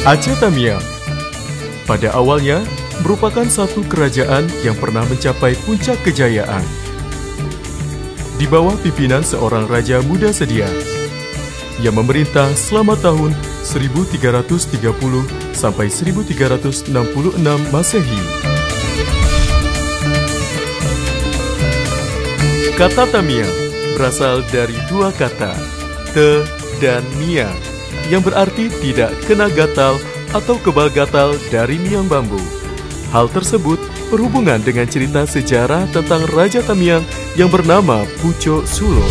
Aceh Tamiang pada awalnya merupakan satu kerajaan yang pernah mencapai puncak kejayaan. Di bawah pimpinan seorang raja muda sedia, yang memerintah selama tahun 1330 sampai 1366 Masehi. Kata Tamiang berasal dari dua kata, te dan miang, yang berarti tidak kena gatal atau kebal gatal dari miang bambu. Hal tersebut berhubungan dengan cerita sejarah tentang Raja Tamiang yang bernama Pucuk Sulo.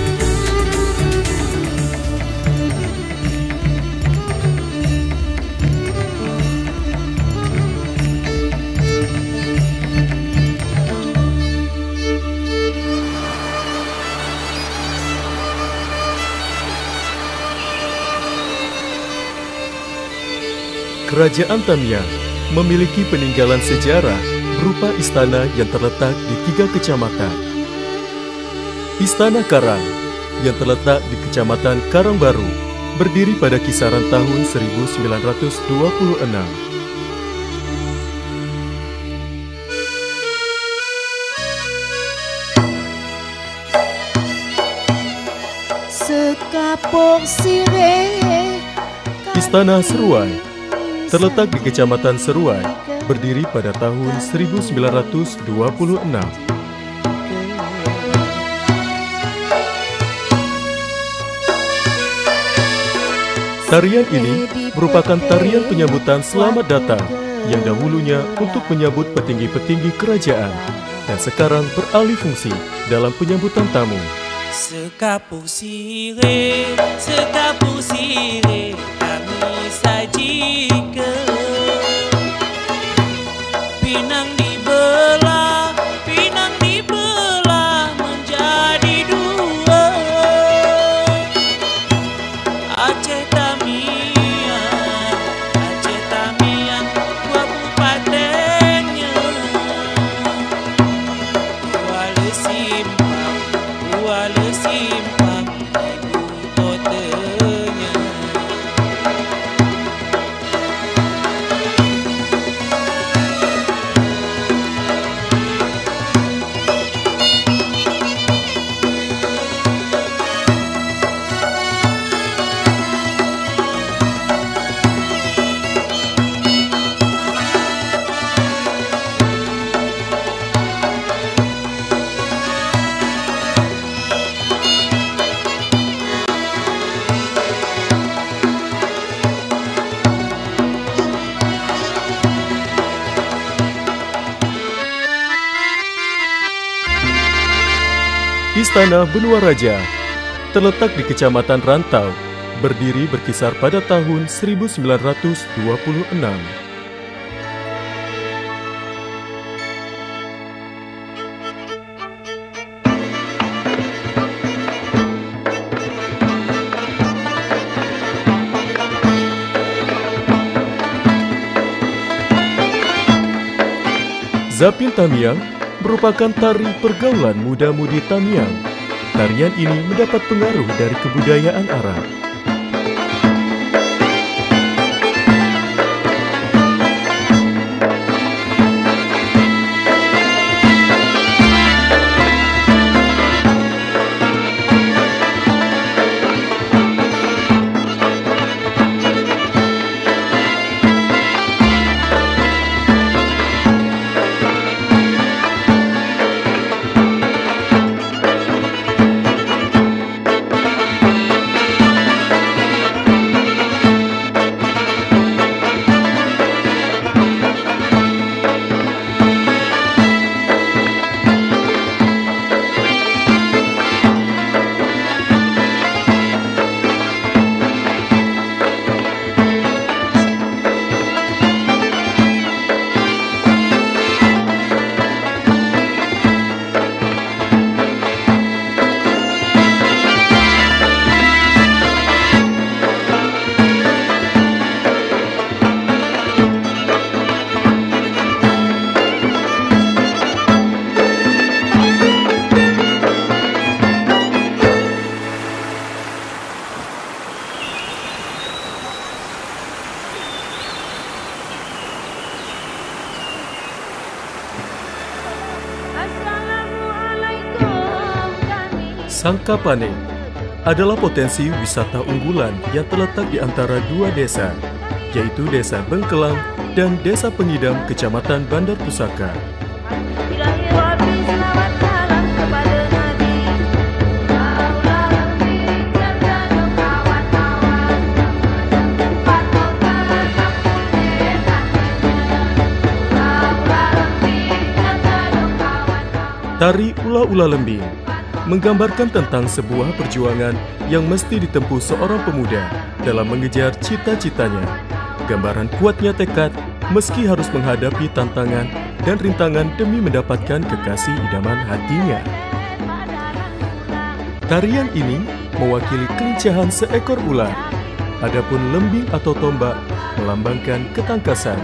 Kerajaan Tamiang memiliki peninggalan sejarah berupa istana yang terletak di 3 kecamatan. Istana Karang yang terletak di Kecamatan Karangbaru berdiri pada kisaran tahun 1926. Istana Seruai terletak di Kecamatan Seruai, berdiri pada tahun 1926. Tarian ini merupakan tarian penyambutan selamat datang yang dahulunya untuk menyambut petinggi-petinggi kerajaan dan sekarang beralih fungsi dalam penyambutan tamu. Sekapuk sirih kami sajikan. Pinang dibelah menjadi dua. Aceh Tamiang, dua bupatennya. Dua le simpang, ibu kotanya. Istana Benua Raja terletak di Kecamatan Rantau, berdiri berkisar pada tahun 1926. Zapin Tamiang merupakan tari pergaulan muda-mudi Tamiang. Tarian ini mendapat pengaruh dari kebudayaan Arab. Sangkapane adalah potensi wisata unggulan yang terletak di antara dua desa, yaitu Desa Bengkelang dan Desa Pengidam, Kecamatan Bandar Pusaka. Tari Ula-Ula Lembing menggambarkan tentang sebuah perjuangan yang mesti ditempuh seorang pemuda dalam mengejar cita-citanya. Gambaran kuatnya tekad meski harus menghadapi tantangan dan rintangan demi mendapatkan kekasih idaman hatinya. Tarian ini mewakili kelincahan seekor ular. Adapun lembing atau tombak melambangkan ketangkasan.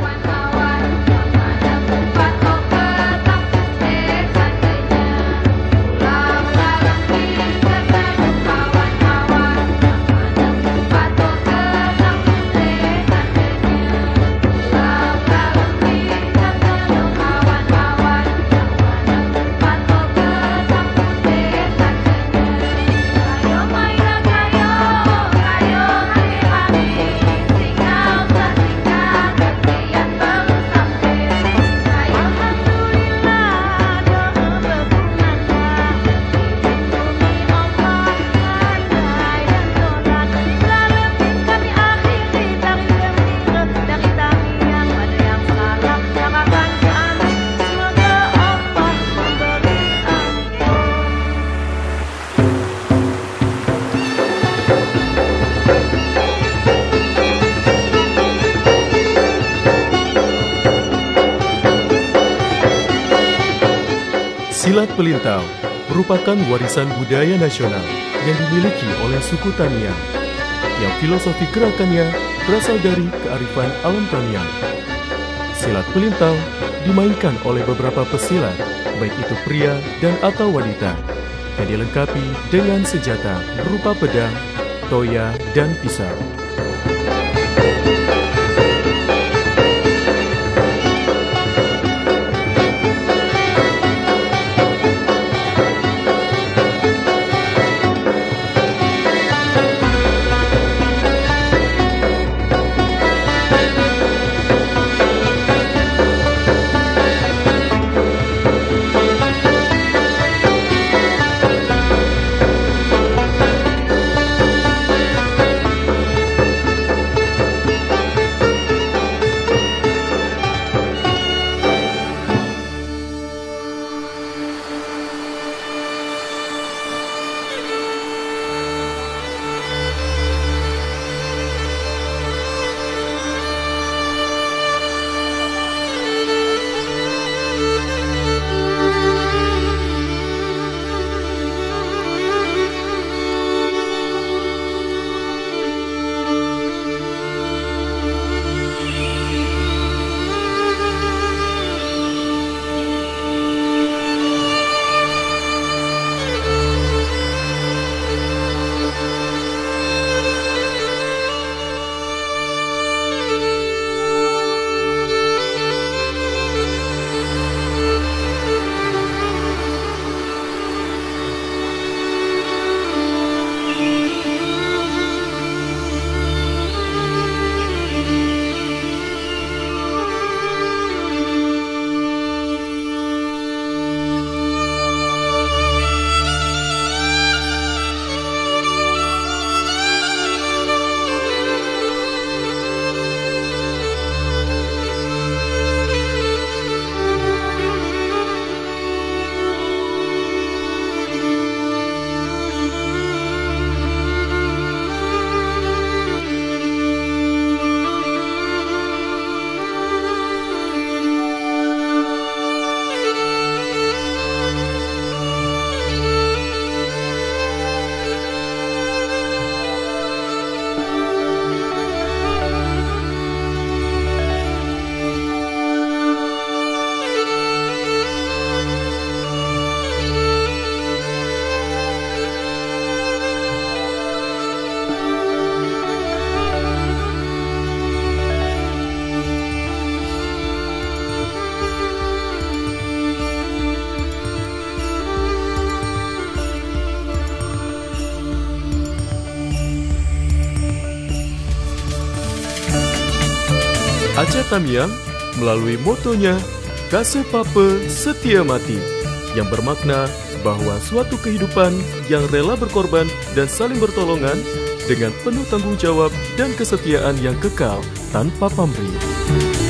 Silat Pelintau merupakan warisan budaya nasional yang dimiliki oleh suku Tamiang, yang filosofi gerakannya berasal dari kearifan alam Tamiang. Silat Pelintau dimainkan oleh beberapa pesilat, baik itu pria dan atau wanita, yang dilengkapi dengan senjata berupa pedang, toya, dan pisau. Aceh Tamiang melalui motonya Kasih Pape Setia Mati, yang bermakna bahwa suatu kehidupan yang rela berkorban dan saling bertolongan dengan penuh tanggung jawab dan kesetiaan yang kekal tanpa pamrih.